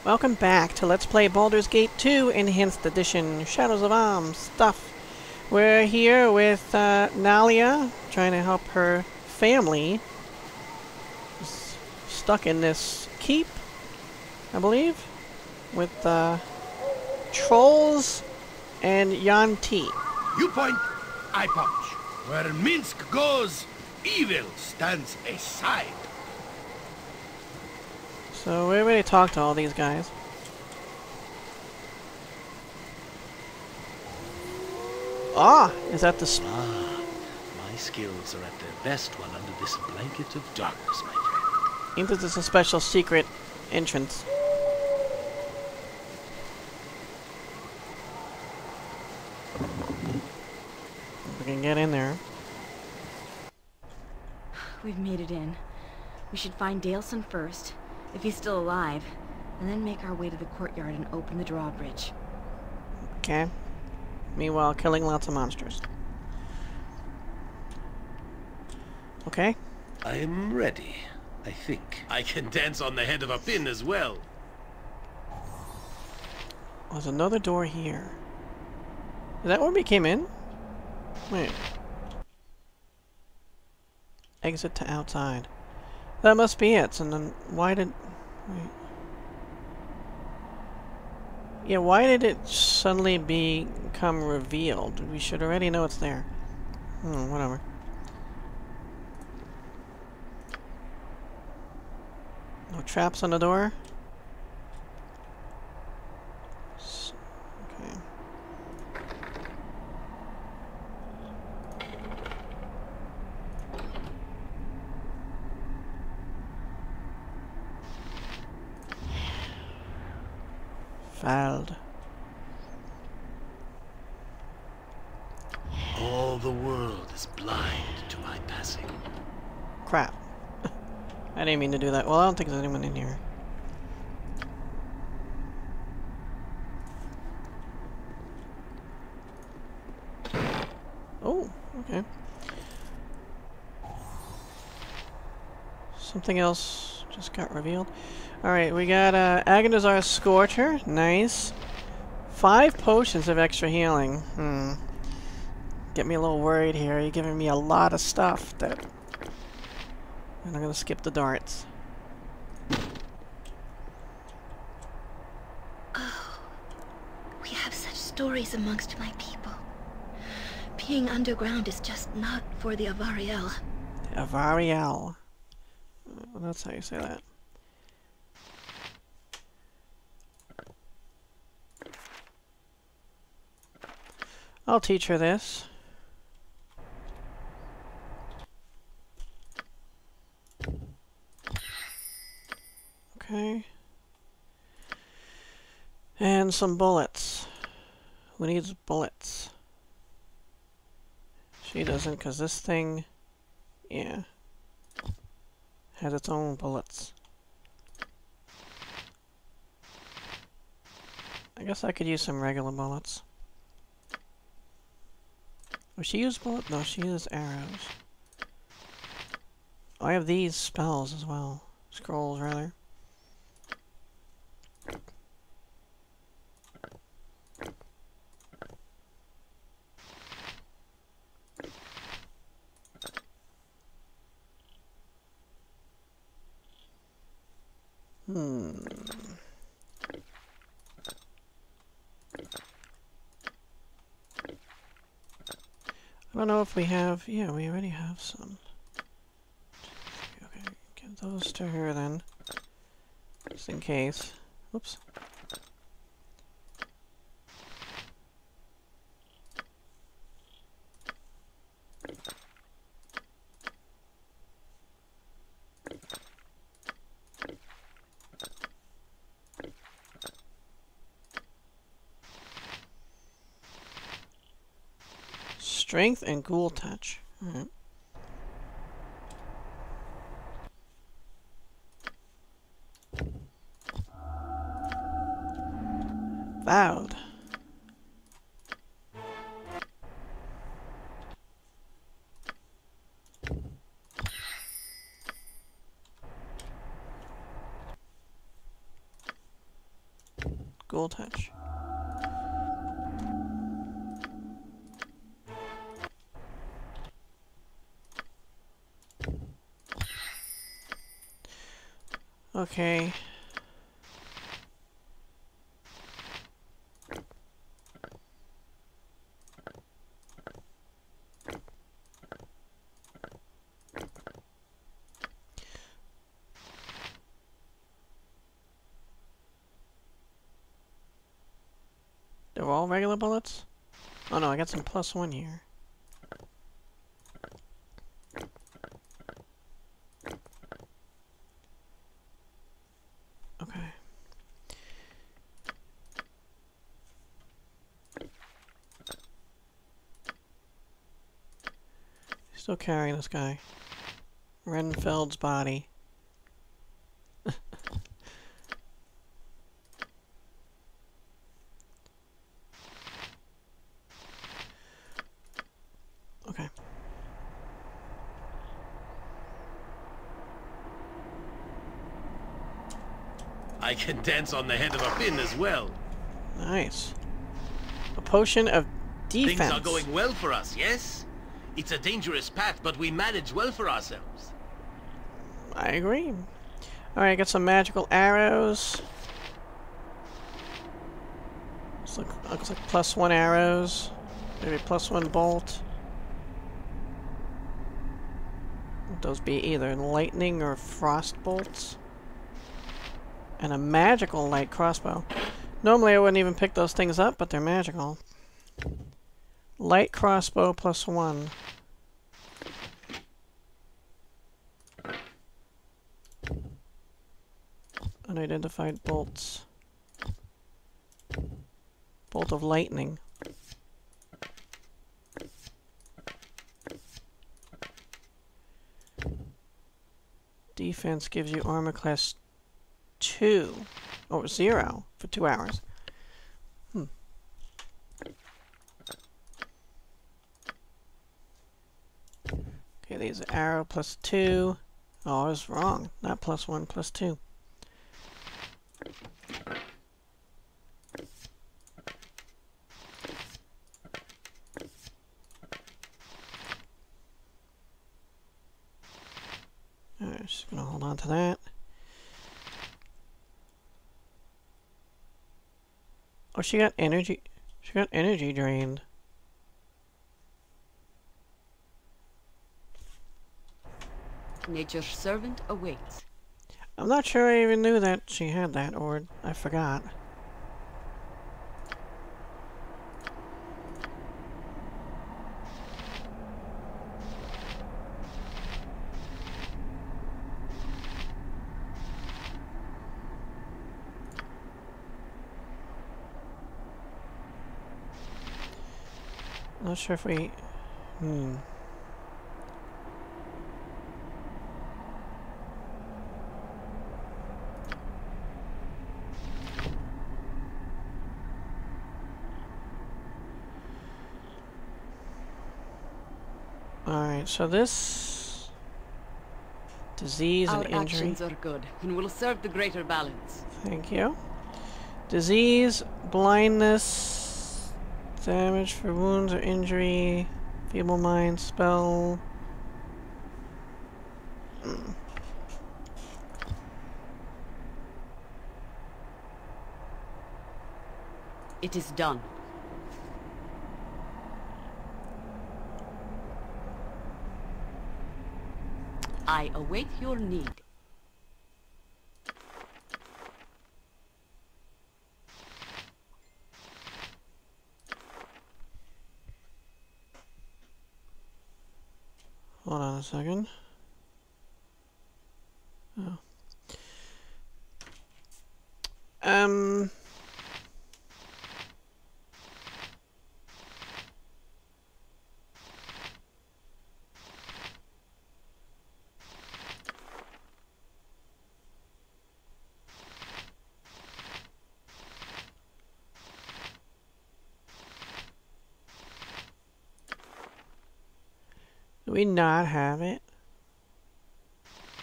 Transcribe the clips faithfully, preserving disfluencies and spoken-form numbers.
Welcome back to Let's Play Baldur's Gate two Enhanced Edition Shadows of Am stuff. We're here with uh, Nalia, trying to help her family. S stuck in this keep, I believe, with uh, trolls and Yanti. You point, I punch. Where Minsk goes, evil stands aside. So we already talked to all these guys. Ah, is that the... Sp Ah, my skills are at their best while under this blanket of darkness, my friend. I think this is a special secret entrance. We can get in there. We've made it in. We should find Daleson first, if he's still alive, and then make our way to the courtyard and open the drawbridge. Okay. Meanwhile, killing lots of monsters. Okay. I'm ready, I think. I can dance on the head of a pin as well. There's another door here. Is that where we came in? Wait. Exit to outside. That must be it. And then why did... Wait. Yeah, why did it suddenly become revealed? We should already know it's there. Hmm, whatever. No traps on the door? S okay. Failed. All the world is blind to my passing. Crap. I didn't mean to do that. Well, I don't think there's anyone in here. Oh, okay. Something else just got revealed. Alright, we got uh, Agonizar Scorcher. Nice. Five potions of extra healing. Hmm. Get me a little worried here. You're giving me a lot of stuff that... And I'm gonna skip the darts. Oh, we have such stories amongst my people. Being underground is just not for the Avariel. Avariel. Well, that's how you say that. I'll teach her this. Okay. And some bullets. Who needs bullets? She doesn't, because this thing, yeah, has its own bullets. I guess I could use some regular bullets. Oh, she used bullets? No, she used arrows. Oh, I have these spells as well. Scrolls, rather. Hmm. I don't know if we have... Yeah, we already have some. Okay, give those to her then. Just in case. Whoops. Strength and Ghoul Touch. Alright. Vowed. school touch. Okay. They're all regular bullets? Oh no, I got some plus one here. Okay. Still carrying this guy. Renfeld's body. Okay. I can dance on the head of a pin as well. Nice. A potion of defense. Things are going well for us, yes? It's a dangerous path, but we manage well for ourselves. I agree. Alright, got some magical arrows. Looks like, looks like plus one arrows. Maybe plus one bolt. Would those be either lightning or frost bolts? And a magical light crossbow. Normally I wouldn't even pick those things up, but they're magical. Light crossbow plus one. Unidentified bolts. Bolt of lightning. Defense gives you armor class two. Or zero for two hours. Hmm. Okay, these are arrow plus two. Oh, I was wrong. Not plus one, plus two. Alright, just gonna hold on to that. Oh, she got energy. She got energy drained. Nature's servant awaits. I'm not sure I even knew that she had that, or I forgot. Not sure if we... Hmm. Alright, so this... Disease Our and injury. actions are good and will serve the greater balance. Thank you. Disease, blindness... Damage for wounds or injury, feeble mind, spell. Mm. It is done. I await your need. Hold on a second. Oh. Um. Do we not have it?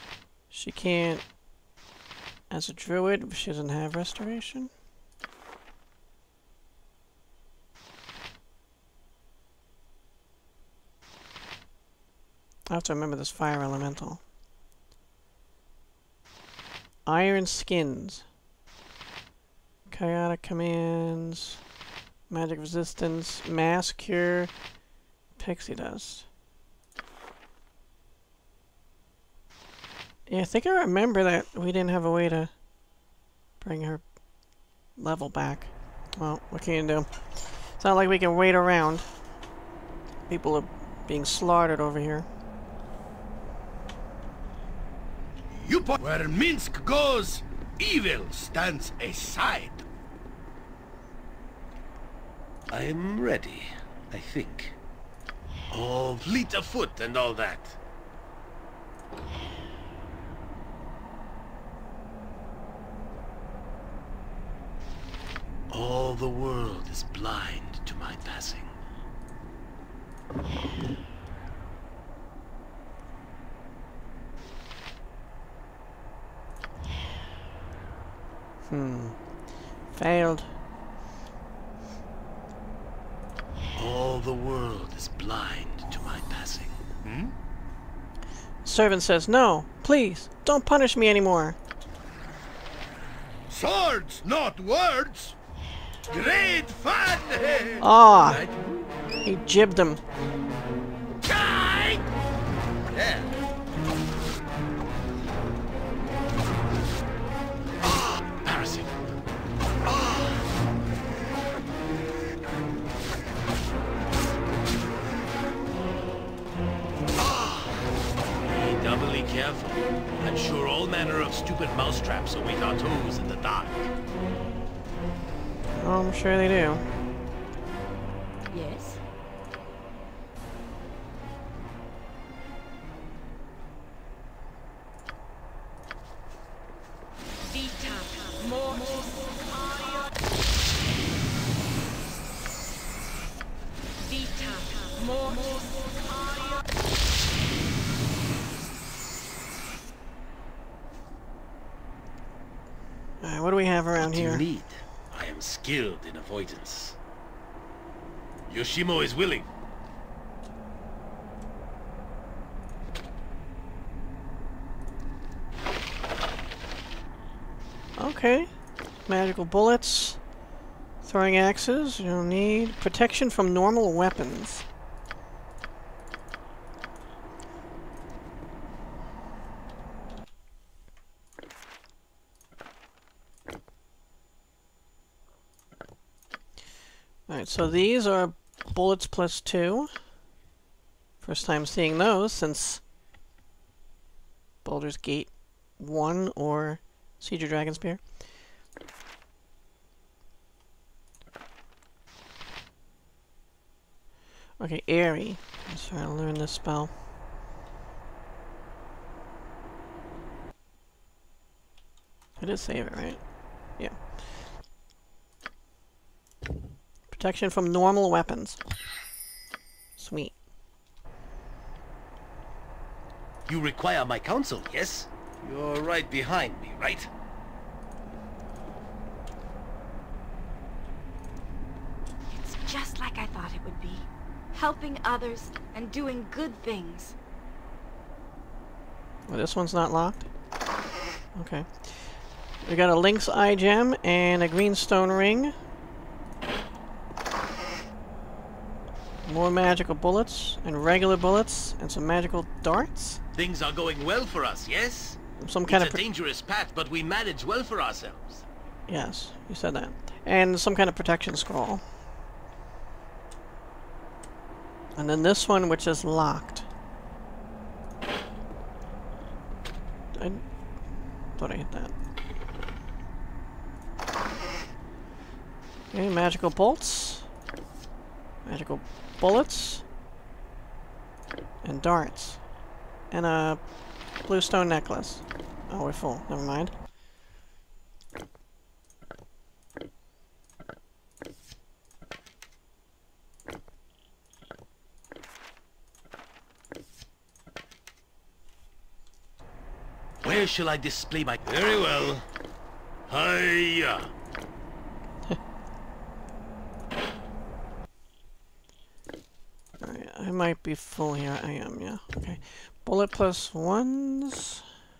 She can't... As a druid, she doesn't have restoration? I have to remember this fire elemental. Iron skins. Chaotic commands. Magic resistance. Mass cure. Pixie dust. Yeah, I think I remember that we didn't have a way to bring her level back. Well, what can you do? It's not like we can wait around. People are being slaughtered over here. You po- Where Minsk goes, evil stands aside. I'm ready, I think. Oh, fleet of foot and all that. All the world is blind to my passing. Hmm. Failed. All the world is blind to my passing. Hmm? Servant says, no, please, don't punish me anymore. Swords, not words. Great fun. Ah, Right? he jibbed him. Die! Yeah. Embarrassing. Be doubly careful. I'm sure all manner of stupid mousetraps await our toes in the dark. Oh, I'm sure they do. Yes? Alright, what do we have around What do here? you need? I am skilled in avoidance. Yoshimo is willing. Okay. Magical bullets. Throwing axes, you don't need. Protection from normal weapons. Alright, so these are bullets plus two. First time seeing those since Baldur's Gate one or Siege of Dragonspear. Okay, airy. Let's try to learn this spell. I did save it, right? Yeah. Protection from normal weapons. Sweet. You require my counsel, yes? You're right behind me, right? It's just like I thought it would be. Helping others and doing good things. Well, this one's not locked. Okay. We got a Lynx Eye Gem and a Greenstone Ring. More magical bullets and regular bullets and some magical darts. Things are going well for us, yes? Some kind It's of a dangerous path, but we manage well for ourselves. yes, you said that. And some kind of protection scroll. And then this one, which is locked. I thought I hit that. Okay, magical bolts. Magical bullets. And darts. And a blue stone necklace. Oh, we're full. Never mind. Where shall I display my... Very well. Hiya! Alright, I'm might be full here. I am, yeah. Okay. Bullet plus ones.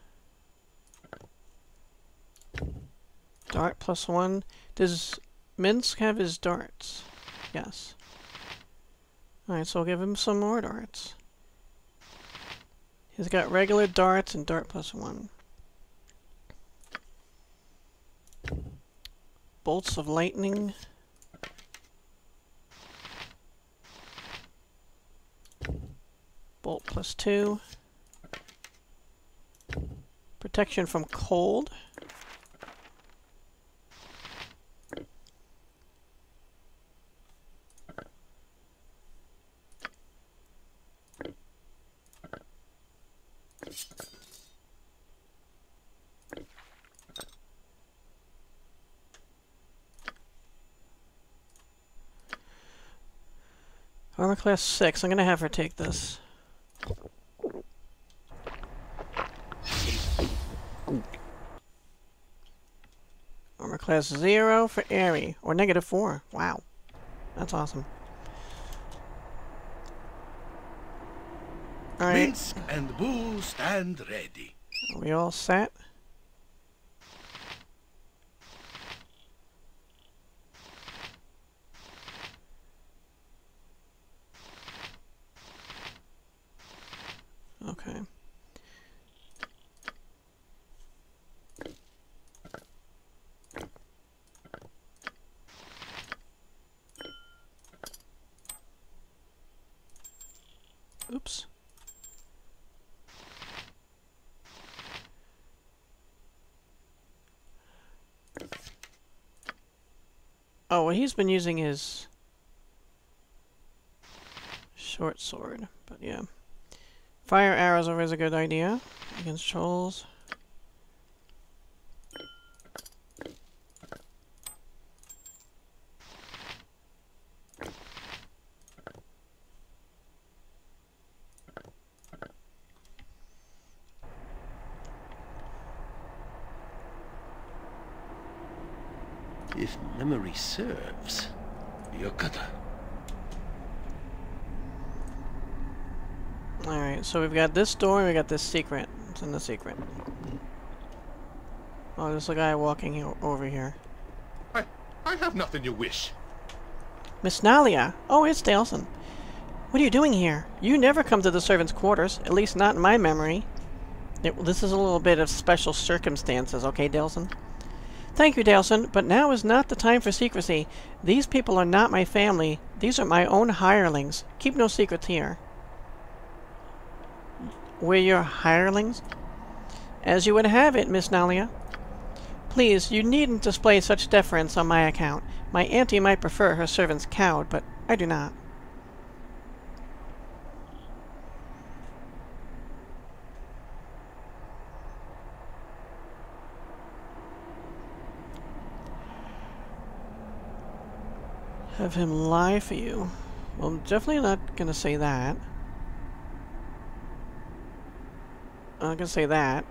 Dart plus one. Does Minsk have his darts? Yes. Alright, so I'll give him some more darts. He's got regular darts and dart plus one. Bolts of lightning. Bolt plus two. Protection from cold. Armor class six. I'm gonna have her take this. Armor class zero for Aerie, or negative four. Wow, that's awesome. All right. Minsk and Boo stand ready. Are we all set? Okay. Oops. Oh, well, he's been using his short sword, but yeah. Fire arrows are always a good idea against trolls. If memory serves, Yokata. Alright, so we've got this door and we got this secret. What's in the secret? Oh, there's a guy walking here, over here. I, I have nothing you wish. Miss Nalia! Oh, it's Dalson. What are you doing here? You never come to the servants' quarters, at least not in my memory. It, this is a little bit of special circumstances, okay, Dalson? Thank you, Dalson, but now is not the time for secrecy. These people are not my family. These are my own hirelings. Keep no secrets here. We're your hirelings? As you would have it, Miss Nalia. Please, you needn't display such deference on my account. My auntie might prefer her servants cowed, but I do not. Have him lie for you. Well, I'm definitely not gonna say that. I'm not gonna say that.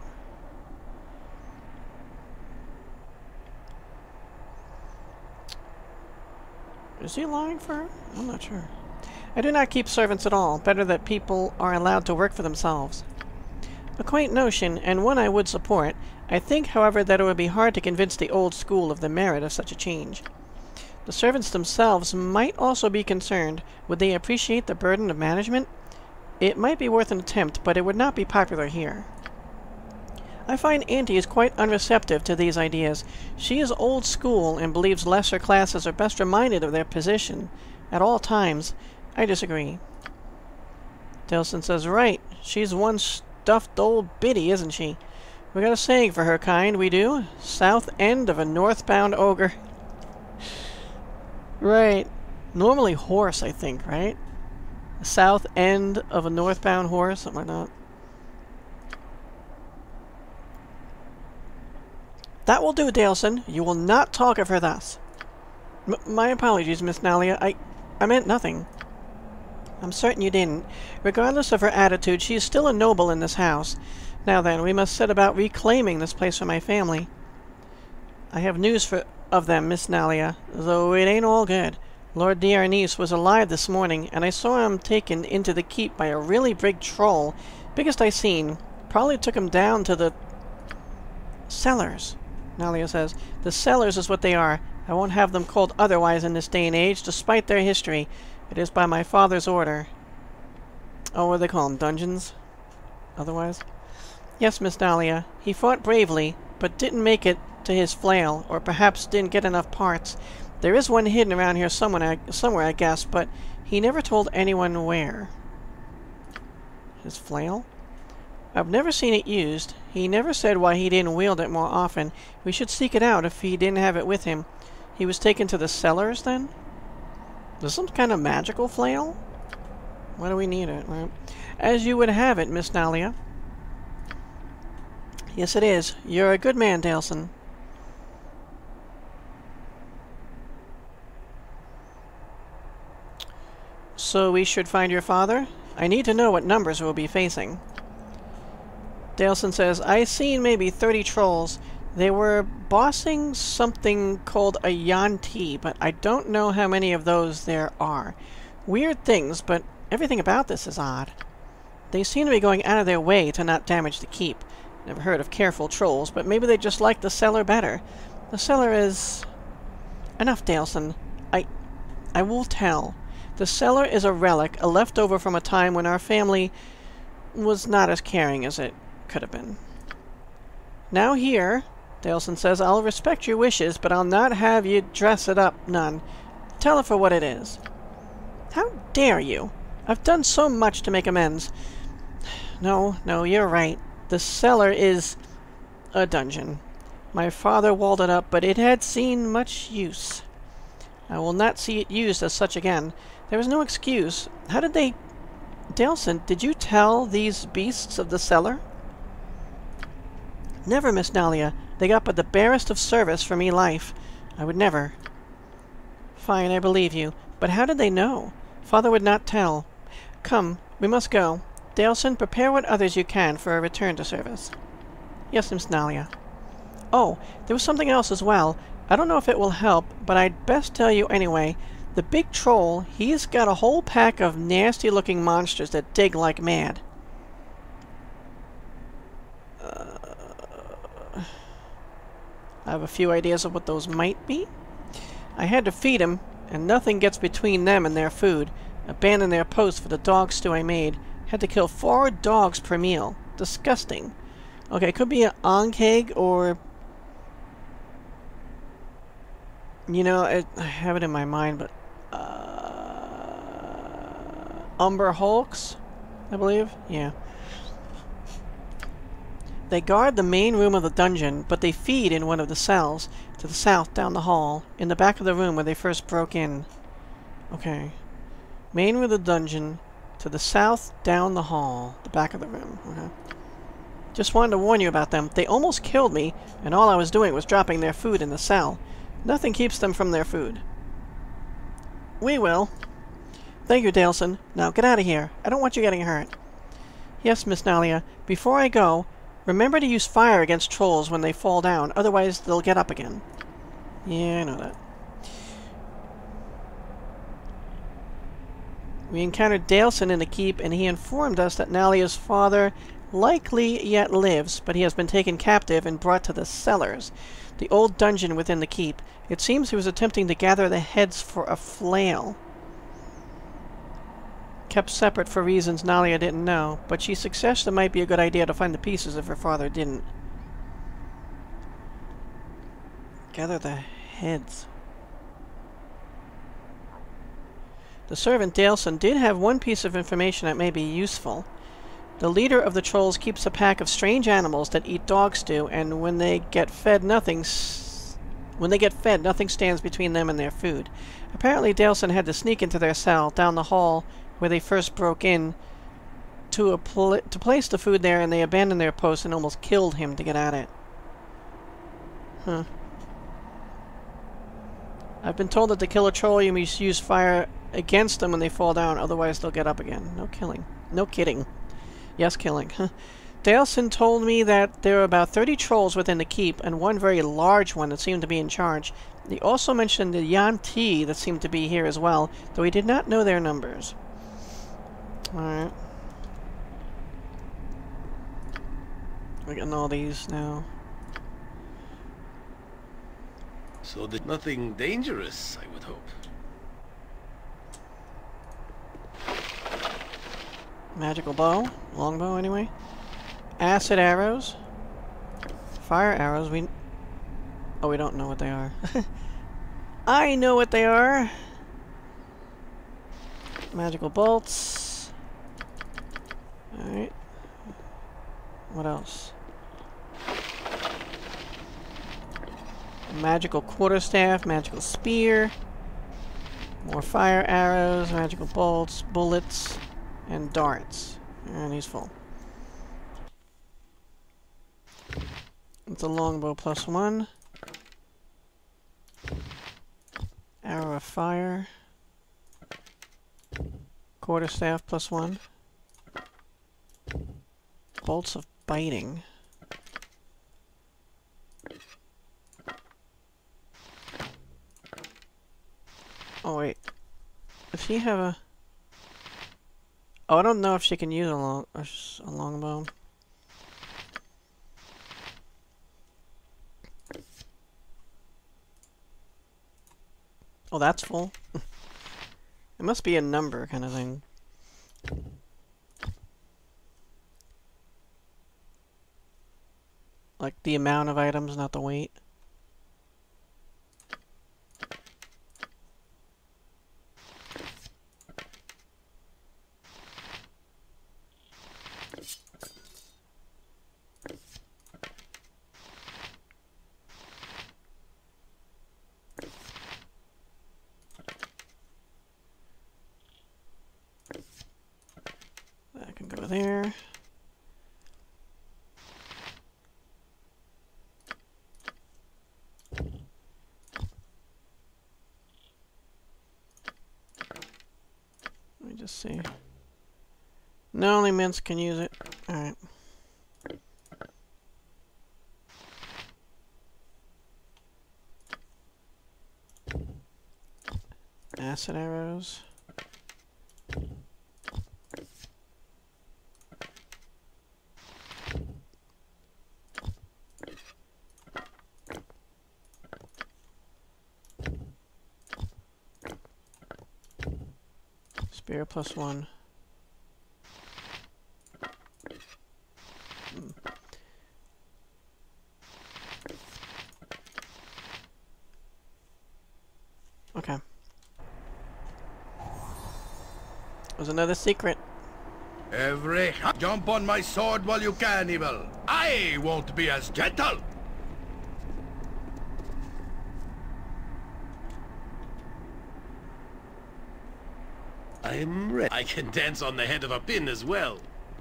Is he lying for her? I'm not sure. I do not keep servants at all. Better that people are allowed to work for themselves. A quaint notion, and one I would support. I think, however, that it would be hard to convince the old school of the merit of such a change. The servants themselves might also be concerned. Would they appreciate the burden of management? It might be worth an attempt, but it would not be popular here. I find Auntie is quite unreceptive to these ideas. She is old school and believes lesser classes are best reminded of their position at all times. I disagree. Dalson says, right. She's one stuffed old biddy, isn't she? We got a saying for her kind, we do. South end of a northbound ogre. Right. Normally horse, I think, right? The south end of a northbound horse, something like that. That will do, Dalson. You will not talk of her thus. M my apologies, Miss Nalia. I, I meant nothing. I'm certain you didn't. Regardless of her attitude, she is still a noble in this house. Now then, we must set about reclaiming this place for my family. I have news for of them, Miss Nalia, though it ain't all good. Lord Diarnis was alive this morning, and I saw him taken into the keep by a really big troll, biggest I seen. Probably took him down to the cellars, Nalia says. The cellars is what they are. I won't have them called otherwise in this day and age, despite their history. It is by my father's order. Oh, what do they call them? Dungeons? Otherwise? Yes, Miss Nalia. He fought bravely, but didn't make it to his flail, or perhaps didn't get enough parts. There is one hidden around here somewhere, somewhere, I guess, but he never told anyone where. His flail? I've never seen it used. He never said why he didn't wield it more often. We should seek it out if he didn't have it with him. He was taken to the cellars, then? Is this some kind of magical flail? Why do we need it? Right? As you would have it, Miss Nalia. Yes, it is. You're a good man, Daleson. So we should find your father? I need to know what numbers we'll be facing. Daleson says, I seen maybe thirty trolls. They were bossing something called a Yanti, but I don't know how many of those there are. Weird things, but everything about this is odd. They seem to be going out of their way to not damage the keep. Never heard of careful trolls, but maybe they just like the cellar better. The cellar is... Enough, Daleson. I... I will tell. The cellar is a relic, a leftover from a time when our family was not as caring as it could have been. Now here, Daleson says, I'll respect your wishes, but I'll not have you dress it up none. Tell her for what it is. How dare you? I've done so much to make amends. No, no, you're right. The cellar is a dungeon. My father walled it up, but it had seen much use. I will not see it used as such again. There was no excuse. How did they... Daleson, did you tell these beasts of the cellar? Never, Miss Nalia. They got but the barest of service for me life. I would never. Fine, I believe you. But how did they know? Father would not tell. Come, we must go. Daleson, prepare what others you can for a return to service. Yes, Miss Nalia. Oh, there was something else as well. I don't know if it will help, but I'd best tell you anyway. The big troll, he's got a whole pack of nasty-looking monsters that dig like mad. Uh, I have a few ideas of what those might be. I had to feed them, and nothing gets between them and their food. Abandoned their post for the dog stew I made. Had to kill four dogs per meal. Disgusting. Okay, it could be an onkeg or... You know, I, I have it in my mind, but... Uh, Umber Hulks, I believe? Yeah. They guard the main room of the dungeon, but they feed in one of the cells, to the south down the hall, in the back of the room where they first broke in. Okay. Main room of the dungeon, to the south down the hall, the back of the room. Okay. Just wanted to warn you about them. They almost killed me, and all I was doing was dropping their food in the cell. Nothing keeps them from their food. We will. Thank you, Daleson. Now get out of here. I don't want you getting hurt. Yes, Miss Nalia. Before I go, remember to use fire against trolls when they fall down, otherwise they'll get up again. Yeah, I know that. We encountered Daleson in the keep, and he informed us that Nalia's father likely yet lives, but he has been taken captive and brought to the cellars, the old dungeon within the keep. It seems he was attempting to gather the heads for a flail. Kept separate for reasons Nalia didn't know, but she suggests it might be a good idea to find the pieces if her father didn't. Gather the heads. The servant Daleson did have one piece of information that may be useful. The leader of the trolls keeps a pack of strange animals that eat dog stew, and when they get fed, nothing s when they get fed, nothing stands between them and their food. Apparently, Daleson had to sneak into their cell down the hall where they first broke in to a pl to place the food there, and they abandoned their post and almost killed him to get at it. Huh. I've been told that to kill a troll, you must use fire against them when they fall down, otherwise they'll get up again. No killing. No kidding. Yes, killing. Daleson told me that there were about thirty trolls within the keep, and one very large one that seemed to be in charge. They also mentioned the Yanti that seemed to be here as well, though we did not know their numbers. Alright. We're getting all these now. So there's nothing dangerous, I would hope. Magical bow. Longbow, anyway. Acid arrows. Fire arrows. We... Oh, we don't know what they are. I know what they are. Magical bolts. Alright. What else? Magical quarterstaff, magical spear. More fire arrows, magical bolts, bullets, and darts. And he's full. It's a longbow plus one. Arrow of fire. Quarterstaff plus one. Bolts of biting. Oh wait. Does she have a... Oh, I don't know if she can use a long a, a longbow. Oh, that's full. It must be a number kind of thing. Like the amount of items, not the weight. That can go there. Let me just see. No, only mints can use it. Alright. Acid arrows. Spear plus one. Hmm. Okay. There's another secret. Every jump on my sword while you can, Evil. I won't be as gentle. I'm ready. I can dance on the head of a pin as well.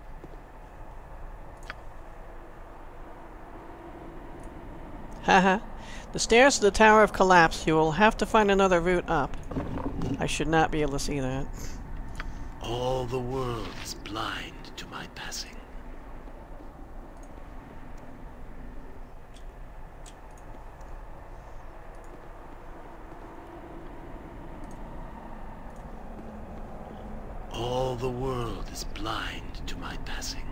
Haha. The stairs to the Tower of Collapse. You will have to find another route up. I should not be able to see that. All the world is blind to my passing. All the world is blind to my passing.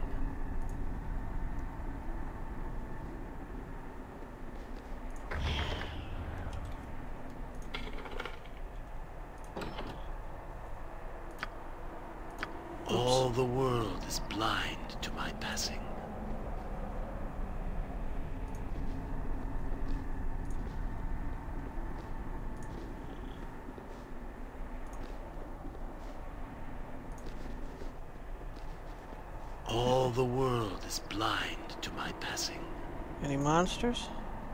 All the world is blind to my passing. All the world is blind to my passing. Any monsters?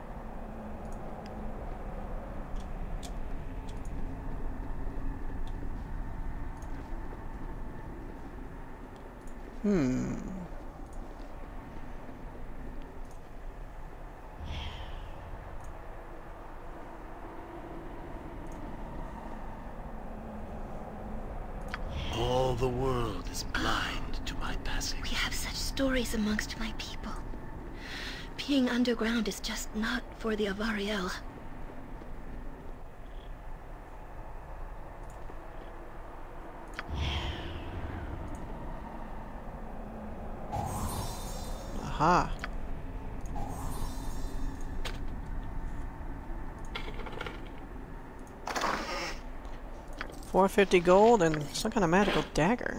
Hmm. All the world is blind to my passing. We have such stories amongst my people. Being underground is just not for the Avariel. Aha. four fifty gold and some kind of magical dagger.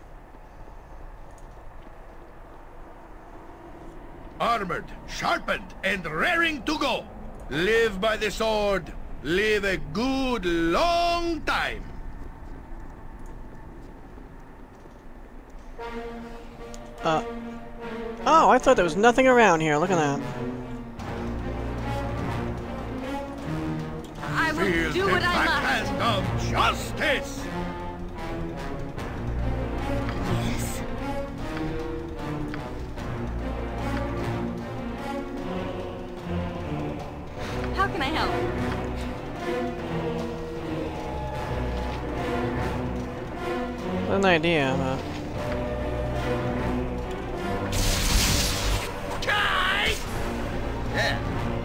Armored, sharpened, and raring to go. Live by the sword. Live a good long time. Uh. Oh, I thought there was nothing around here. Look at that. I will Feel do the what I must. backhand of justice. Yes? How can I help? An idea, but... Yeah.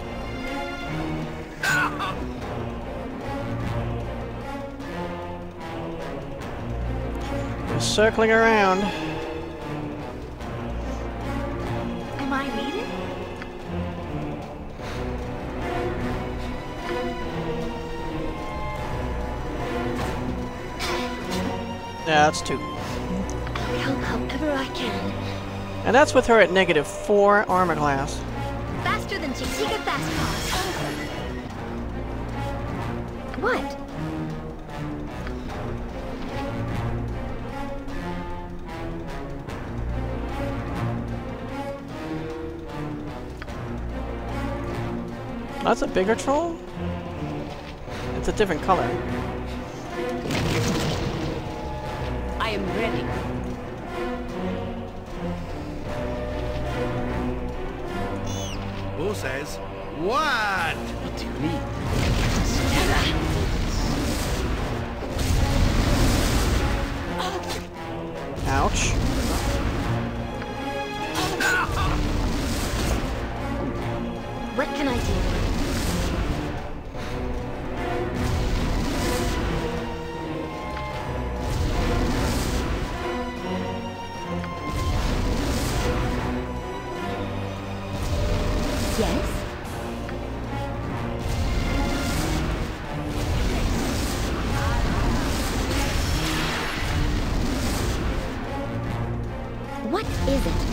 Just circling around. Am I needed? Yeah, that's two. I'll help however I can. And that's with her at negative four armor class. Faster than Chichiga Fastpaws. What? That's a bigger troll? It's a different color. I am ready. Who says what? What do you need? Ouch. What can I do? Yes? What is it?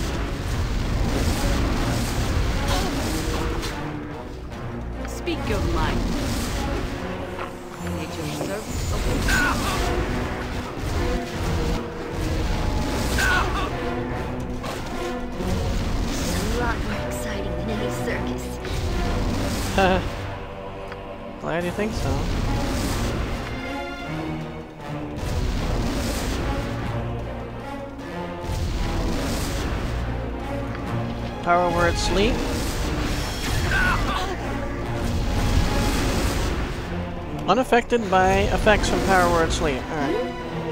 Speak your mind. Nature's servant awaits. This is a lot more exciting than any circus. Glad you think so. Power word sleep. Unaffected by effects from power word sleep. Alright.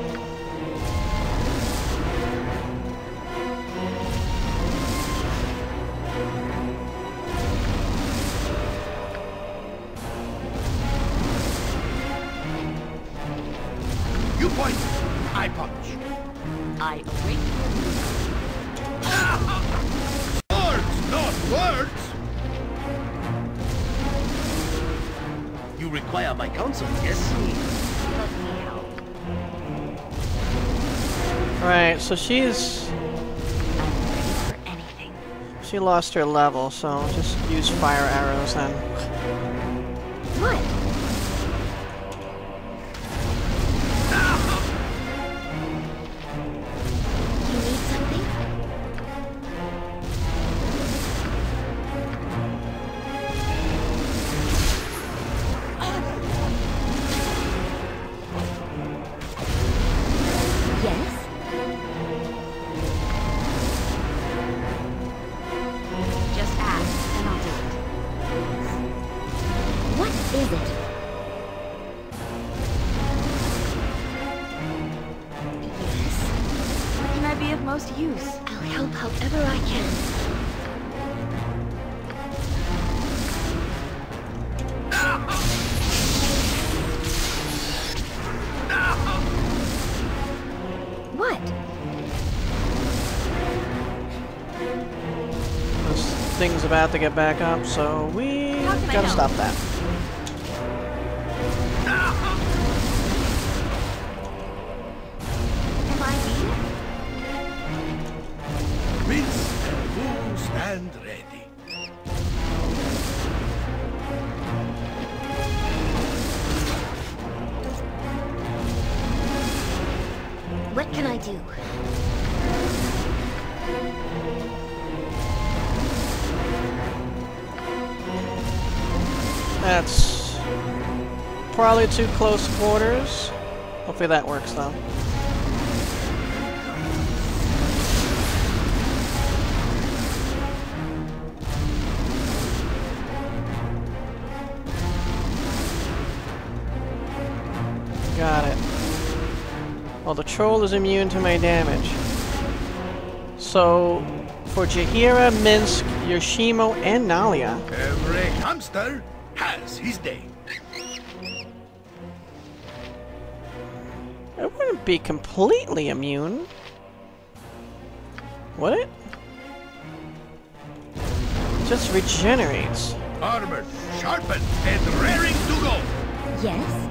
You point, I punch. I await Words, not words. You require my counsel, yes? Let me help. Right, so she's... I'm ready for anything. She lost her level, so just use fire arrows then. What? You need something? Yes? Just ask, and I'll do it. What is it? Yes? Where can I be of most use? I'll help however I can. What? thing's about to get back up, so we How can I gotta help? stop that. Am I here? Prince and fool stand ready. What can I do? That's probably too close quarters. Hopefully that works though. Got it. Well, the troll is immune to my damage. So, for Jaheira, Minsk, Yoshimo, and Nalia, Every hamster has his day. it wouldn't be completely immune. Would it? Just regenerates. Armored, sharpened, and raring to go. Yes?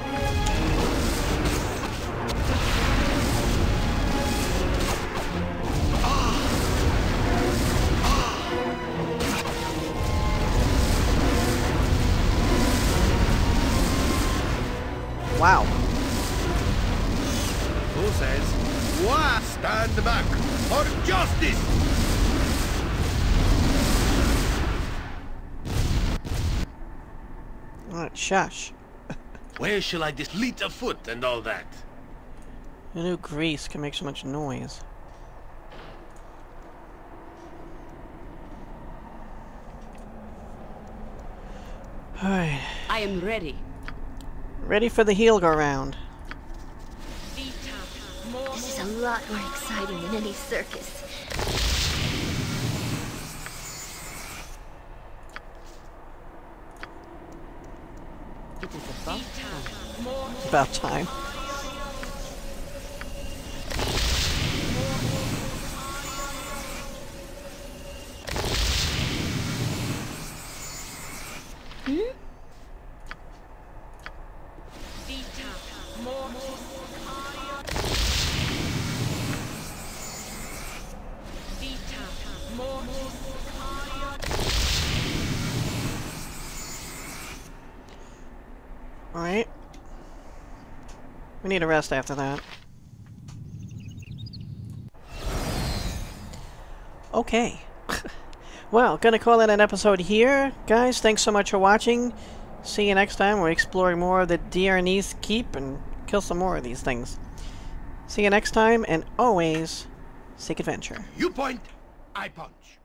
Wow. Who says, "Why stand back for justice"? Alright, shush. Where shall I delete a foot and all that? Who knew grease can make so much noise? Alright. I am ready. Ready for the heel go round. This is a lot more exciting than any circus. It is about time. About time. Alright. We need a rest after that. Okay. Well, gonna call it an episode here. Guys, thanks so much for watching. See you next time. We're exploring more of the Diarnese Keep and kill some more of these things. See you next time, and always seek adventure. You point, I punch.